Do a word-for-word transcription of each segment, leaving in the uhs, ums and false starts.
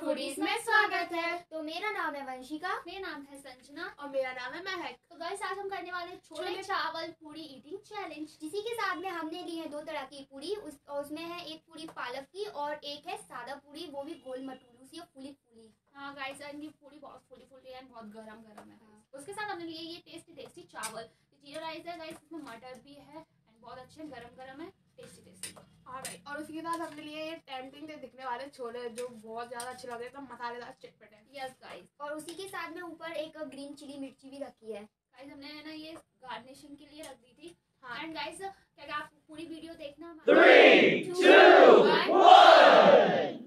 Foodies में स्वागत है। तो मेरा नाम है वंशिका, मेरा नाम है संजना और मेरा नाम है महक। तो गाइस आज हम करने वाले छोले चावल पूरी ईटिंग चैलेंज। जिसी के साथ में हमने ली है दो तरह की पूरी, उस उसमें है एक पूरी पालक की और एक है सादा पूरी, वो भी गोल मटूलू सी और फूली फूली। हाँ गाइस इनकी पूरी बहुत फूली फूली है, बहुत गरम गरम है। हाँ। उसके साथ हमने लिए ये टेस्टी टेस्टी चावल, जीरा राइस है गाइस, इसमें मटर भी है एंड बहुत अच्छे गरम गरम है, टेस्टी टेस्टी। ऑलराइट, और उसके बाद हमने लिए ये टेम्पटिंग से दिखने वाले छोले जो बहुत ज्यादा अच्छे लग रहे हैं, तो मसालेदार चटपटे। यस गाइस, और उसी के साथ में ऊपर एक ग्रीन चिली मिर्ची भी रखी है। गाइस हमने है ना ये गार्निशिंग के लिए रख दी थी। हाँ। एंड गाइस क्या आप पूरी वीडियो देखना। Three, two, one.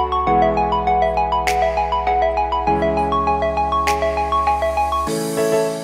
Thank you.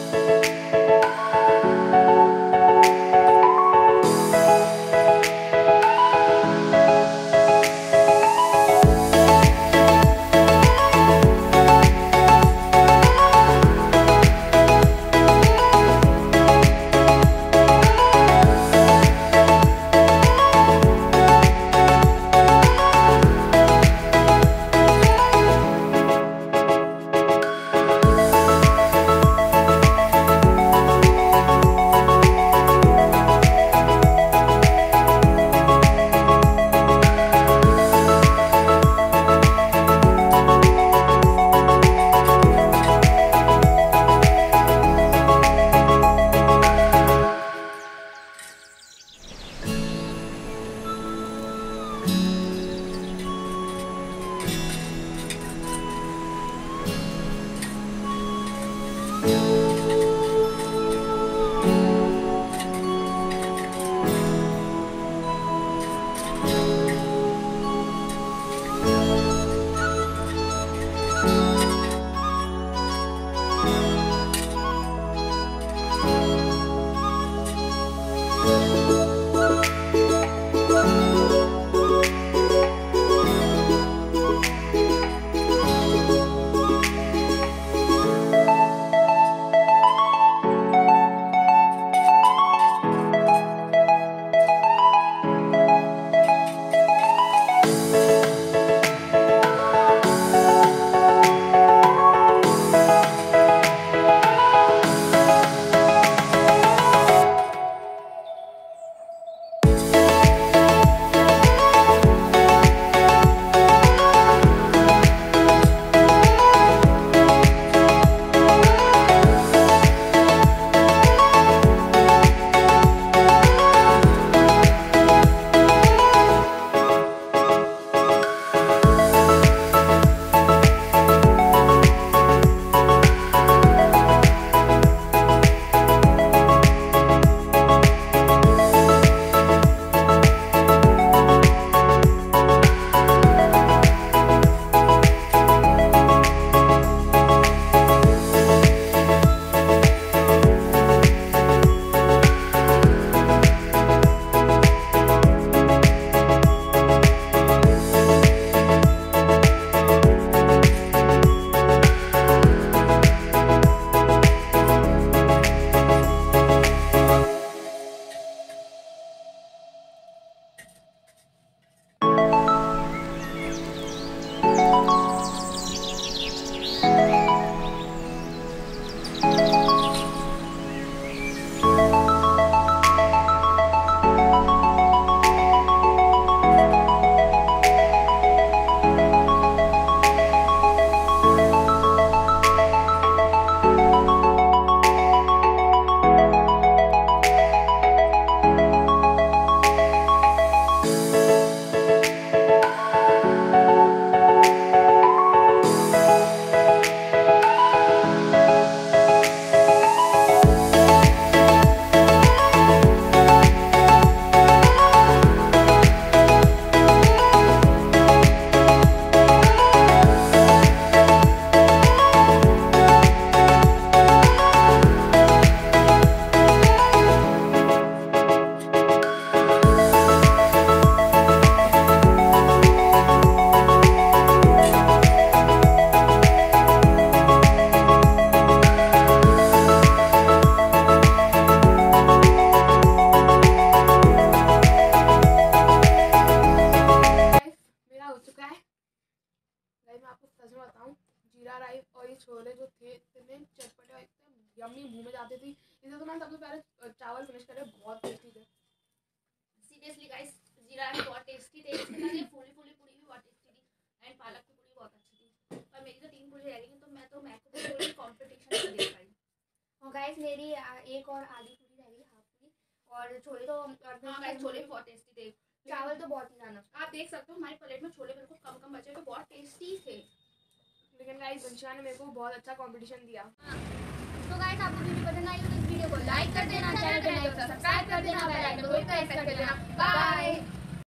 Yummy मुंह में जाती थी। इसे तो मैंने सबसे पहले चावल फिनिश करे, बहुत टेस्टी थे। सीरियसली गाइस जीरा है बहुत टेस्टी थे। इसके साथ ये फूली फूली पूरी भी बहुत टेस्टी थी एंड पालक की पूरी बहुत अच्छी थी। और मेरी तो तीन पूरी रह गई तो मैं तो मैं को पूरी कंपटीशन में दे पाई। और गाइस मेरी आ, एक और आधी पूरी रह गई, हाफ पूरी। और छोले तो हाँ गाइस छोले भी बहुत टेस्टी थे। चावल तो बहुत ही ज्यादा। आप देख सकते हो हमारी प्लेट में छोले बिल्कुल कम कम बचे तो बहुत टेस्टी थे। लेकिन गाइस वंशिका ने मेरे को बहुत अच्छा कंपटीशन दिया। तो गाइस आपको वीडियो पसंद आई तो इस वीडियो को लाइक कर देना, चैनल पे नए हो तो सब्सक्राइब कर देना, बेल आइकन को प्रेस कर देना। बाय।